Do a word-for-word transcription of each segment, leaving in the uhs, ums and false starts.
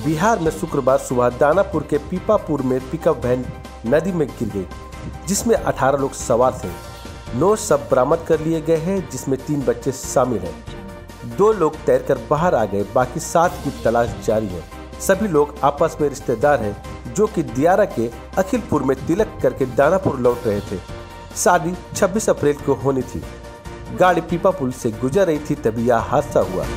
बिहार में शुक्रवार सुबह दानापुर के पीपापुर में पिकअप वैन नदी में गिर गई, जिसमें अठारह लोग सवार थे। नौ शव बरामद कर लिए गए हैं, जिसमें तीन बच्चे शामिल हैं। दो लोग तैरकर बाहर आ गए, बाकी सात की तलाश जारी है। सभी लोग आपस में रिश्तेदार हैं, जो कि दियारा के अखिलपुर में तिलक करके दानापुर लौट रहे थे। शादी छब्बीस अप्रैल को होनी थी। गाड़ी पीपापुर से गुजर रही थी, तभी यह हादसा हुआ।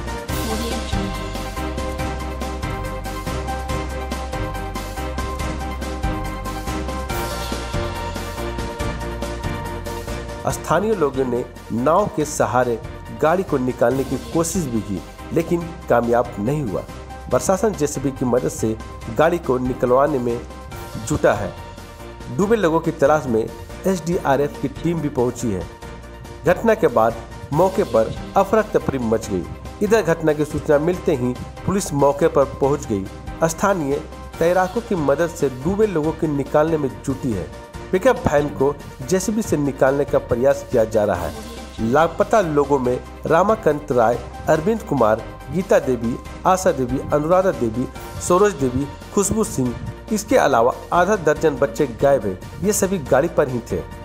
स्थानीय लोगों ने नाव के सहारे गाड़ी को निकालने की कोशिश भी की, लेकिन कामयाब नहीं हुआ। प्रशासन जेसीबी की मदद से गाड़ी को निकलवाने में जुटा है। डूबे लोगों की तलाश में एसडीआरएफ की टीम भी पहुंची है। घटना के बाद मौके पर अफरा तफरी मच गई। इधर घटना की सूचना मिलते ही पुलिस मौके पर पहुंच गई। स्थानीय तैराकों की मदद से डूबे लोगों को निकालने में जुटी है। पिकअप वैन को जेसीबी से निकालने का प्रयास किया जा रहा है। लापता लोगों में रामाकांत राय, अरविंद कुमार, गीता देवी, आशा देवी, अनुराधा देवी, सरोज देवी, खुशबू सिंह, इसके अलावा आधा दर्जन बच्चे गायब हैं। ये सभी गाड़ी पर ही थे।